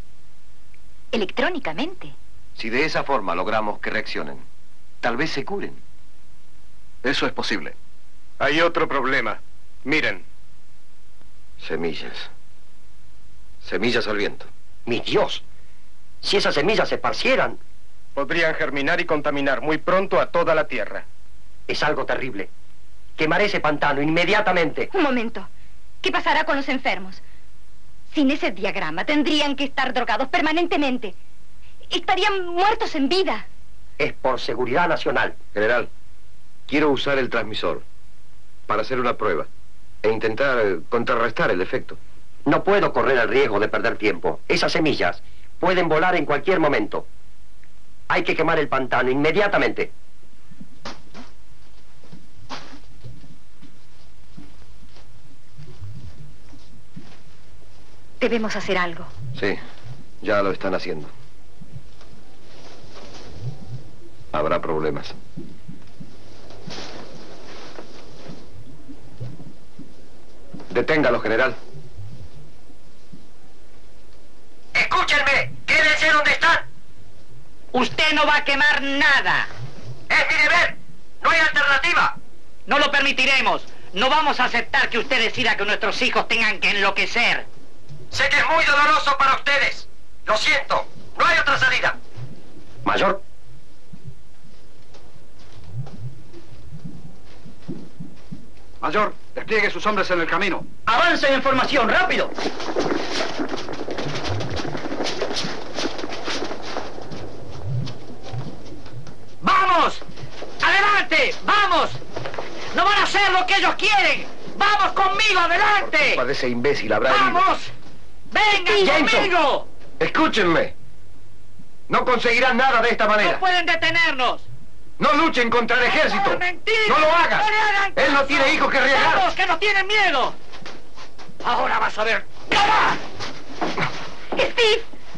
¿Electrónicamente? Si de esa forma logramos que reaccionen, tal vez se curen. Eso es posible. Hay otro problema. Miren. Semillas. Semillas al viento. ¡Mi Dios! Si esas semillas se esparcieran... Podrían germinar y contaminar muy pronto a toda la tierra. Es algo terrible. Quemaré ese pantano inmediatamente. Un momento. ¿Qué pasará con los enfermos? Sin ese diagrama tendrían que estar drogados permanentemente. Estarían muertos en vida. Es por seguridad nacional. General, quiero usar el transmisor para hacer una prueba e intentar eh, contrarrestar el efecto. No puedo correr el riesgo de perder tiempo. Esas semillas pueden volar en cualquier momento. Hay que quemar el pantano inmediatamente. Debemos hacer algo. Sí, ya lo están haciendo. Habrá problemas. Deténgalo, general. ¡Escúchenme! ¡Quédense donde están! Usted no va a quemar nada. ¡Es mi deber! ¡No hay alternativa! No lo permitiremos. No vamos a aceptar que usted decida que nuestros hijos tengan que enloquecer. Sé que es muy doloroso para ustedes. Lo siento. No hay otra salida. Mayor. Mayor, despliegue sus hombres en el camino. ¡Avancen en formación! ¡Rápido! ¡Vamos! ¡Adelante! ¡Vamos! ¡No van a hacer lo que ellos quieren! ¡Vamos conmigo! ¡Adelante! Para ese imbécil habrá herido. ¡Vamos! ¡Vengan Jameson, conmigo! Escúchenme. No conseguirán nada de esta manera. ¡No pueden detenernos! No luchen contra el ejército. ¡No, mentira! No lo hagan. ¡No le hagan Él no caso! tiene hijos que arriesgar. ¡Vamos, que no tienen miedo! Ahora vas a ver. ¡Toma! ¡Steve!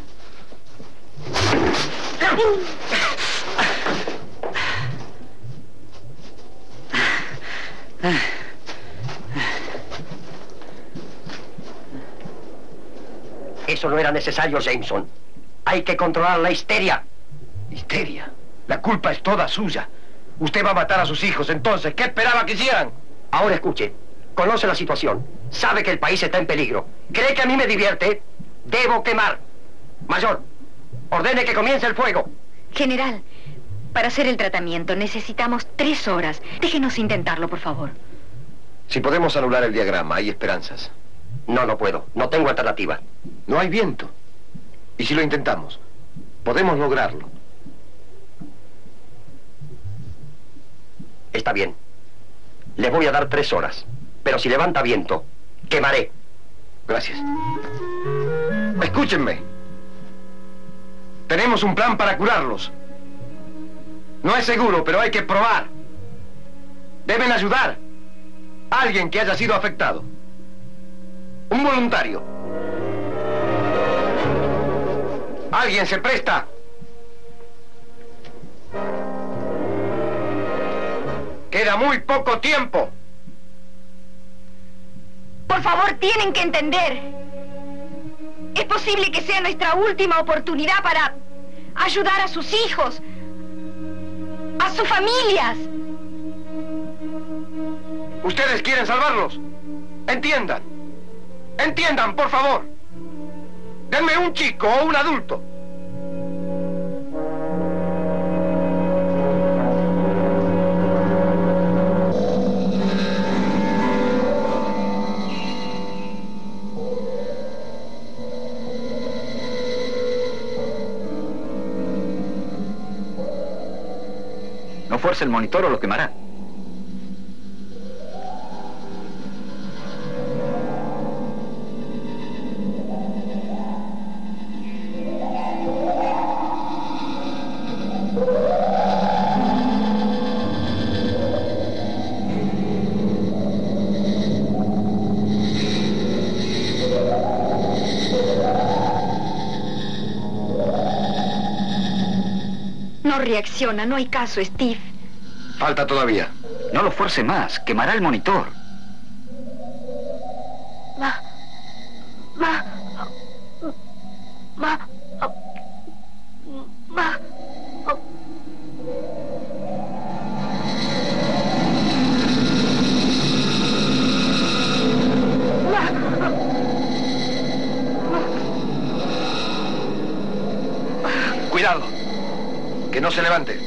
Eso no era necesario, Jameson. Hay que controlar la histeria. Histeria. La culpa es toda suya. Usted va a matar a sus hijos, entonces, ¿qué esperaba que hicieran? Ahora escuche. Conoce la situación. Sabe que el país está en peligro. ¿Cree que a mí me divierte? Debo quemar. Mayor, ordene que comience el fuego. General, para hacer el tratamiento necesitamos tres horas. Déjenos intentarlo, por favor. Si podemos anular el diagrama, hay esperanzas. No, no puedo. No tengo alternativa. No hay viento. ¿Y si lo intentamos? Podemos lograrlo. Está bien. Le voy a dar tres horas. Pero si levanta viento, quemaré. Gracias. Escúchenme. Tenemos un plan para curarlos. No es seguro, pero hay que probar. Deben ayudar a alguien que haya sido afectado. Un voluntario. ¿Alguien se presta? Queda muy poco tiempo. Por favor, tienen que entender. Es posible que sea nuestra última oportunidad para ayudar a sus hijos, a sus familias. ¿Ustedes quieren salvarlos? Entiendan. Entiendan, por favor. Denme un chico o un adulto. No fuerce el monitor o lo quemará. No reacciona, no hay caso, Steve. Falta todavía. No lo fuerce más, quemará el monitor. Ma... Ma... Ma... Ma... Cuidado. Que no se levante.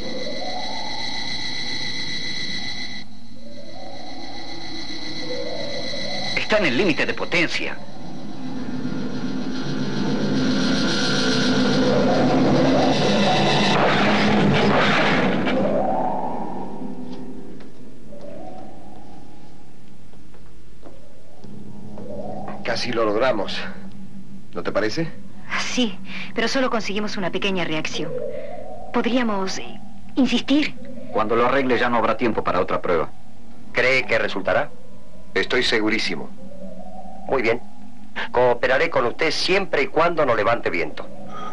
Está en el límite de potencia. Casi lo logramos. ¿No te parece? Sí, pero solo conseguimos una pequeña reacción. Podríamos eh, insistir. Cuando lo arregle ya no habrá tiempo para otra prueba. ¿Cree que resultará? Estoy segurísimo. Muy bien. Cooperaré con usted siempre y cuando no levante viento.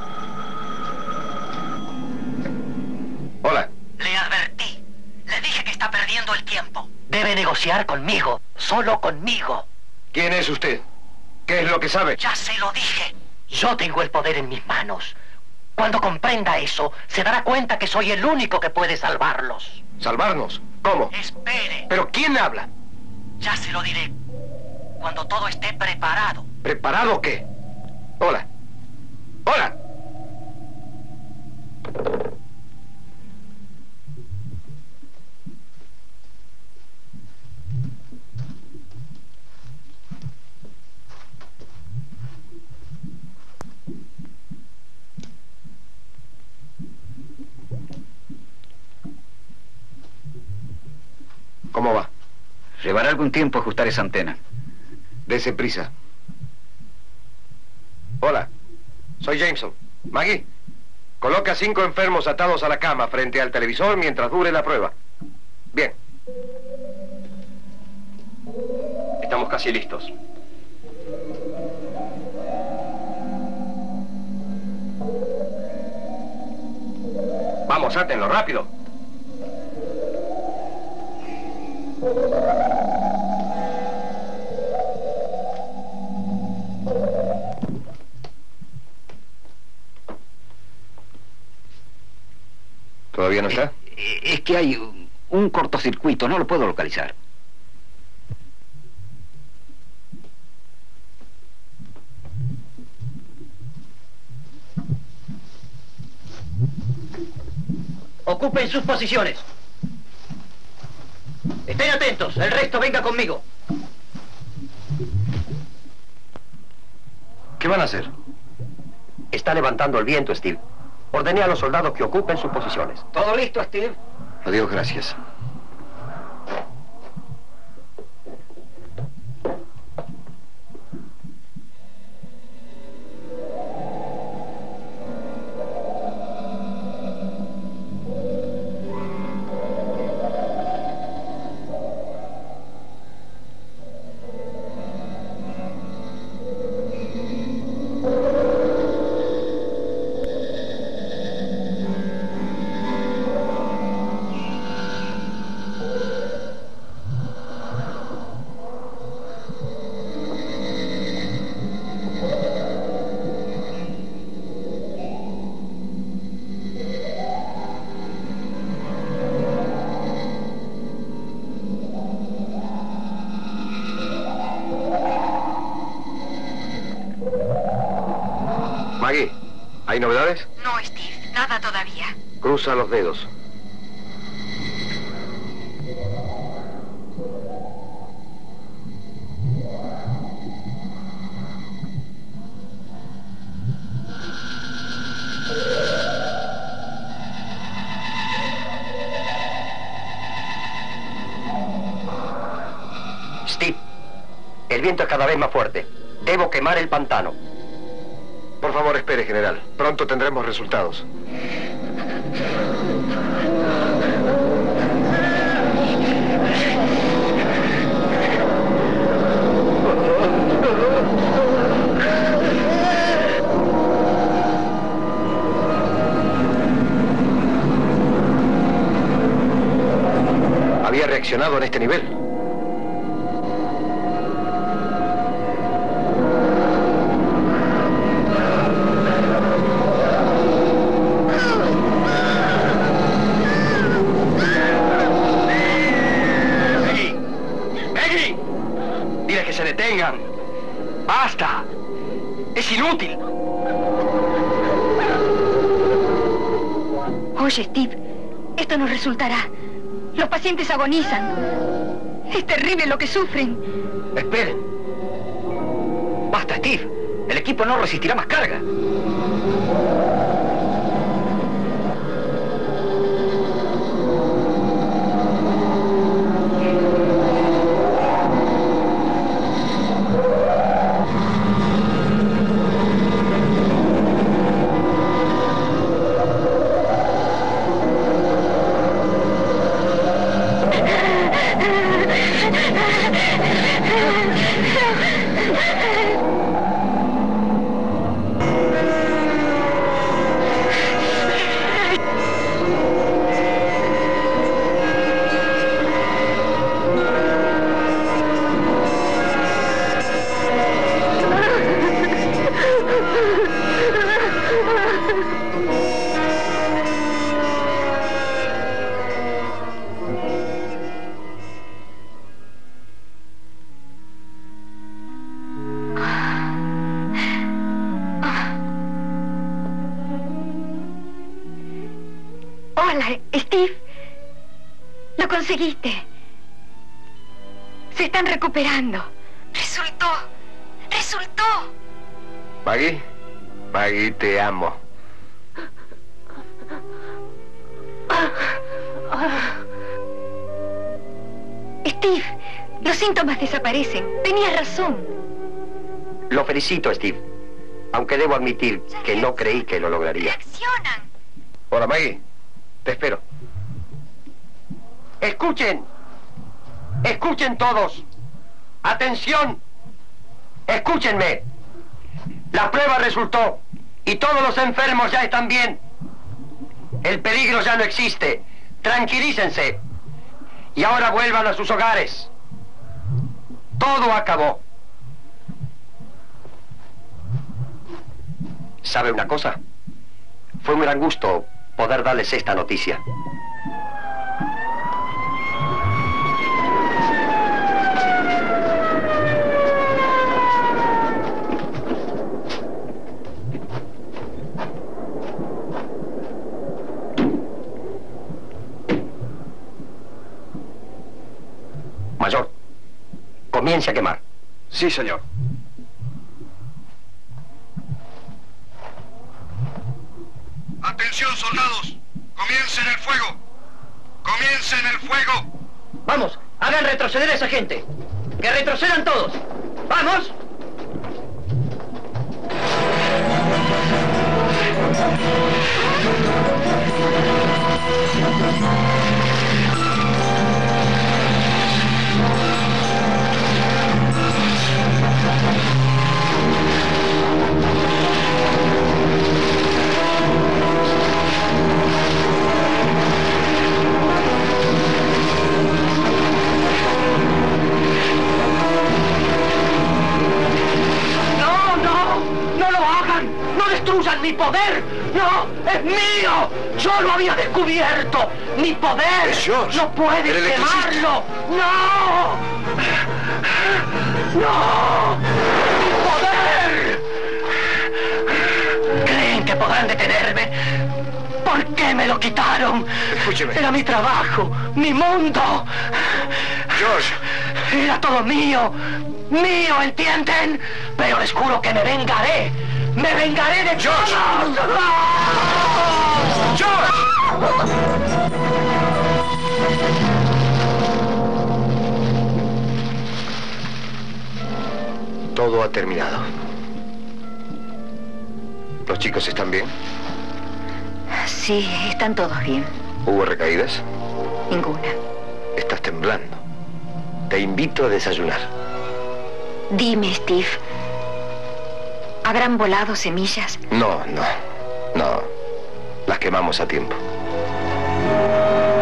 Hola. Le advertí. Le dije que está perdiendo el tiempo. Debe negociar conmigo. Solo conmigo. ¿Quién es usted? ¿Qué es lo que sabe? Ya se lo dije. Yo tengo el poder en mis manos. Cuando comprenda eso, se dará cuenta que soy el único que puede salvarlos. ¿Salvarnos? ¿Cómo? Espere. ¿Pero quién habla? Ya se lo diré. Cuando todo esté preparado. ¿Preparado qué? Hola. Hola. ¿Cómo va? Llevará algún tiempo ajustar esa antena. Dese prisa. Hola, soy Jameson. Maggie, coloca cinco enfermos atados a la cama frente al televisor mientras dure la prueba. Bien. Estamos casi listos. Vamos, átenlo, rápido. ¿Todavía no está? Eh, es que hay un cortocircuito, no lo puedo localizar. Ocupen sus posiciones. Estén atentos, el resto venga conmigo. ¿Qué van a hacer? Está levantando el viento, Steve. Ordené a los soldados que ocupen sus posiciones. ¿Todo listo, Steve? Adiós, gracias. Maggie, ¿hay novedades? No, Steve, nada todavía. Cruza los dedos. Steve, el viento es cada vez más fuerte. Debo quemar el pantano. Por favor, espere, general. Pronto tendremos resultados. Había reaccionado en este nivel. ¡Basta! ¡Es inútil! Oye, Steve, esto no resultará. Los pacientes agonizan. Es terrible lo que sufren. Esperen. Basta, Steve. El equipo no resistirá más carga. Hola, Steve. Lo conseguiste. Se están recuperando. Resultó. Resultó. Maggie, Maggie, te amo. Steve, los síntomas desaparecen. Tenías razón. Lo felicito, Steve. Aunque debo admitir que no creí que lo lograría. Reaccionan. Hola, Maggie. Te espero. Escuchen. Escuchen todos. Atención. Escúchenme. La prueba resultó y todos los enfermos ya están bien. El peligro ya no existe. Tranquilícense. Y ahora vuelvan a sus hogares. Todo acabó. ¿Sabe una cosa? Fue un gran gusto poder darles esta noticia. Mayor, comience a quemar. Sí, señor. Atención, soldados. Comiencen el fuego. Comiencen el fuego. Vamos, hagan retroceder a esa gente. Que retrocedan todos. ¡Vamos! ¡Destruyan mi poder! ¡No! ¡Es mío! ¡Yo lo había descubierto! ¡Mi poder! Es George, ¡No puedes el quemarlo! ¡No! ¡No! ¡Mi poder! ¿Creen que podrán detenerme? ¿Por qué me lo quitaron? Escúcheme. Era mi trabajo, mi mundo. George. Era todo mío. Mío, ¿entienden? Pero les juro que me vengaré. ¡Me vengaré de George! todos! ¡George! Todo ha terminado. ¿Los chicos están bien? Sí, están todos bien. ¿Hubo recaídas? Ninguna. Estás temblando. Te invito a desayunar. Dime, Steve. ¿Habrán volado semillas? No, no, no. Las quemamos a tiempo.